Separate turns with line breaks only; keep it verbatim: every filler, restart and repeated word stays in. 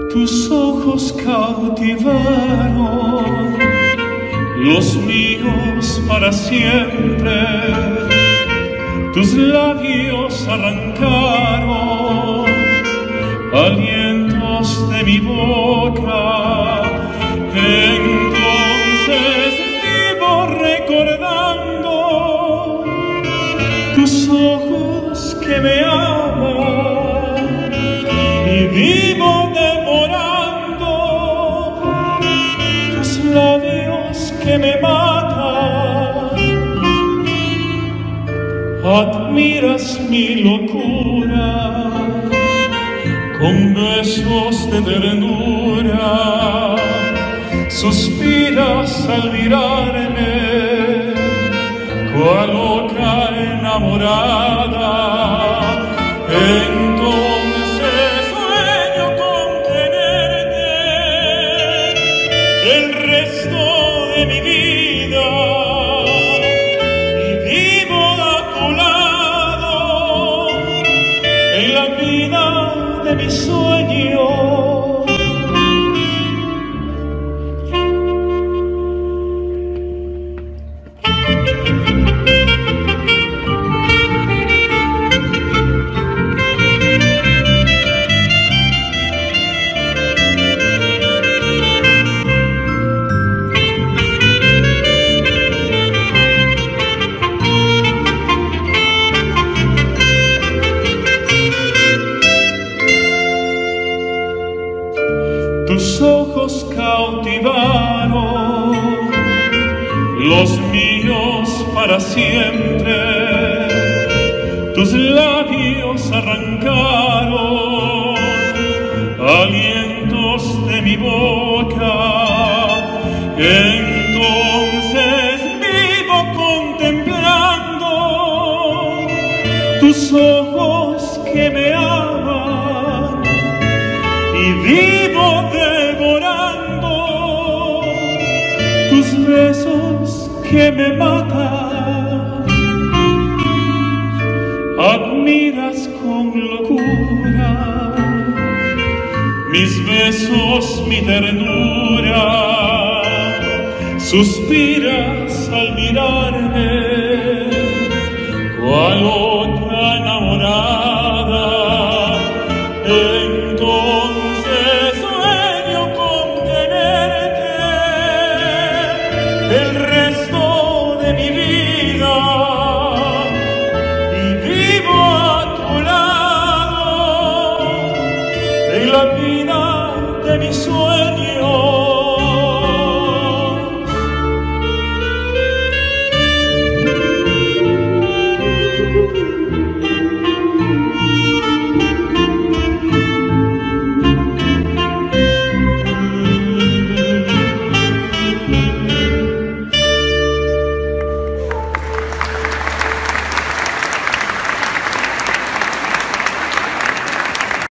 Tus ojos cautivaron los míos para siempre, tus labios arrancaron alientos de mi boca. Entonces vivo recordando tus ojos que me aman y vivo devorando tus labios que me matan. Admiras mi locura con besos de ternura, suspiras al mirarme, cual loca enamorada. Entonces sueño con tenerte el resto de mi vida y vivo a tu lado en la vida de mis sueños. Tus ojos cautivaron los míos para siempre, tus labios arrancaron alientos de mi boca. Entonces vivo contemplando tus ojos que me aman y vivo devorando tus besos que me matan. Admiras con locura mis besos, mi ternura, suspiras al mirarme, cual